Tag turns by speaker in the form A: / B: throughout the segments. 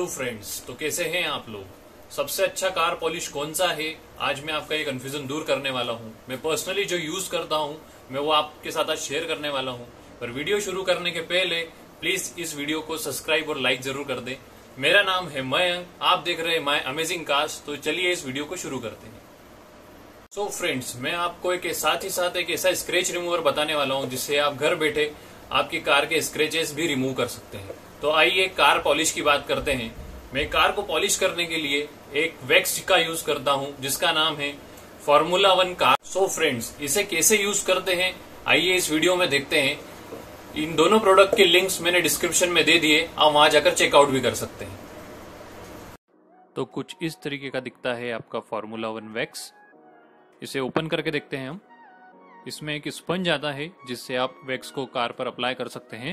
A: Friends, तो कैसे हैं आप लोग। सबसे अच्छा कार पॉलिश कौन सा है, आज मैं आपका ये कंफ्यूजन दूर करने वाला हूं। मैं पर्सनली जो यूज करता हूं मैं वो आपके साथ आज शेयर करने वाला हूं। पर वीडियो शुरू करने के पहले प्लीज इस वीडियो को सब्सक्राइब और लाइक जरूर कर दें। मेरा नाम है मयंक, आप देख रहे हैं माय अमेजिंग कार्स। तो चलिए इस वीडियो को शुरू करते हैं। सो फ्रेंड्स, मैं आपको साथ ही साथ एक ऐसा स्क्रैच रिमूवर बताने वाला हूं जिससे आप घर बैठे आपकी कार के स्क्रैचेस भी रिमूव कर सकते हैं। तो आइए कार पॉलिश की बात करते हैं। मैं कार को पॉलिश करने के लिए एक वैक्स का यूज करता हूं जिसका नाम है फॉर्मूला 1 कार। सो फ्रेंड्स, इसे कैसे यूज करते हैं आइए इस वीडियो में देखते हैं। इन दोनों प्रोडक्ट के लिंक्स मैंने डिस्क्रिप्शन में दे दिए, आप वहां जाकर चेकआउट भी कर सकते हैं। तो कुछ इस तरीके का दिखता है आपका फॉर्मूला 1 वैक्स। इसे ओपन करके देखते हैं हम। इसमें एक स्पंज आता है जिससे आप वैक्स को कार पर अप्लाई कर सकते हैं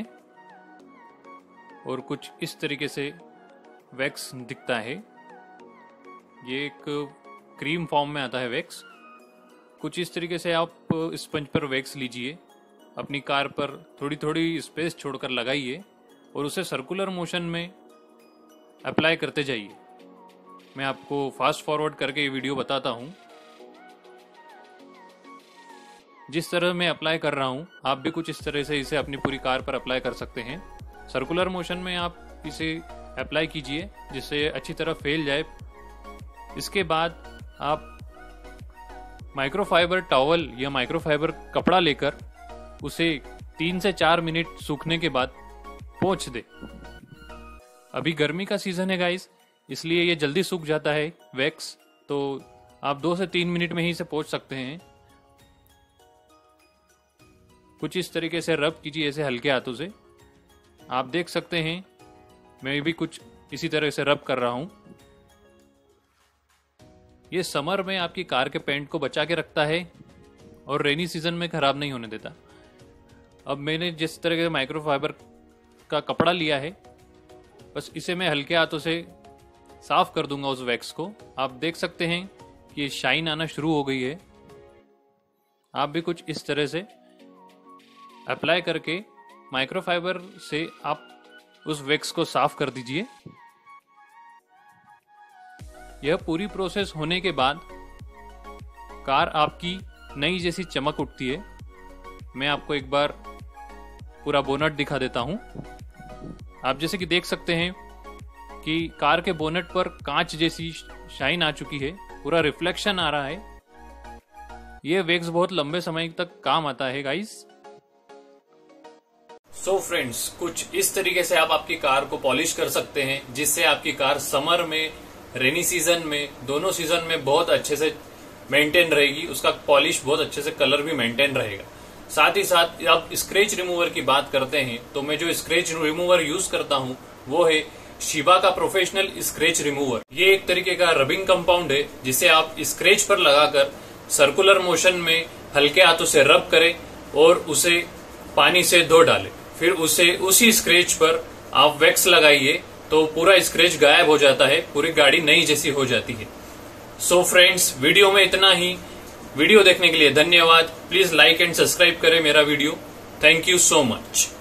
A: और कुछ इस तरीके से वैक्स दिखता है। ये एक क्रीम फॉर्म में आता है वैक्स। कुछ इस तरीके से आप स्पंज पर वैक्स लीजिए, अपनी कार पर थोड़ी थोड़ी स्पेस छोड़कर लगाइए और उसे सर्कुलर मोशन में अप्लाई करते जाइए। मैं आपको फास्ट फॉरवर्ड करके ये वीडियो बताता हूँ। जिस तरह मैं अप्लाई कर रहा हूँ आप भी कुछ इस तरह से इसे अपनी पूरी कार पर अप्लाई कर सकते हैं। सर्कुलर मोशन में आप इसे अप्लाई कीजिए जिससे अच्छी तरह फैल जाए। इसके बाद आप माइक्रोफाइबर टॉवल या माइक्रोफाइबर कपड़ा लेकर उसे 3 से 4 मिनट सूखने के बाद पोंछ दे। अभी गर्मी का सीजन है गाइस, इसलिए ये जल्दी सूख जाता है वैक्स, तो आप 2 से 3 मिनट में ही इसे पोंछ सकते हैं। कुछ इस तरीके से रब कीजिए ऐसे हल्के हाथों से। आप देख सकते हैं मैं भी कुछ इसी तरह से रब कर रहा हूं। ये समर में आपकी कार के पेंट को बचा के रखता है और रेनी सीजन में खराब नहीं होने देता। अब मैंने जिस तरह के माइक्रोफाइबर का कपड़ा लिया है, बस इसे मैं हल्के हाथों से साफ कर दूंगा उस वैक्स को। आप देख सकते हैं कि ये शाइन आना शुरू हो गई है। आप भी कुछ इस तरह से अप्लाई करके माइक्रोफाइबर से आप उस वैक्स को साफ कर दीजिए। यह पूरी प्रोसेस होने के बाद कार आपकी नई जैसी चमक उठती है। मैं आपको एक बार पूरा बोनट दिखा देता हूं। आप जैसे कि देख सकते हैं कि कार के बोनट पर कांच जैसी शाइन आ चुकी है, पूरा रिफ्लेक्शन आ रहा है। यह वैक्स बहुत लंबे समय तक काम आता है गाइस। सो फ्रेंड्स, कुछ इस तरीके से आप आपकी कार को पॉलिश कर सकते हैं जिससे आपकी कार समर में, रेनी सीजन में, दोनों सीजन में बहुत अच्छे से मेंटेन रहेगी। उसका पॉलिश बहुत अच्छे से, कलर भी मेंटेन रहेगा। साथ ही साथ आप स्क्रैच रिमूवर की बात करते हैं तो मैं जो स्क्रैच रिमूवर यूज करता हूं वो है शिबा का प्रोफेशनल स्क्रैच रिमूवर। ये एक तरीके का रबिंग कंपाउंड है जिसे आप स्क्रैच पर लगाकर सर्कुलर मोशन में हल्के हाथों से रब करें और उसे पानी से धो डालें। फिर उसी स्क्रैच पर आप वैक्स लगाइए तो पूरा स्क्रैच गायब हो जाता है, पूरी गाड़ी नई जैसी हो जाती है। सो फ्रेंड्स, वीडियो में इतना ही। वीडियो देखने के लिए धन्यवाद। प्लीज लाइक एंड सब्सक्राइब करें मेरा video. Thank you so much.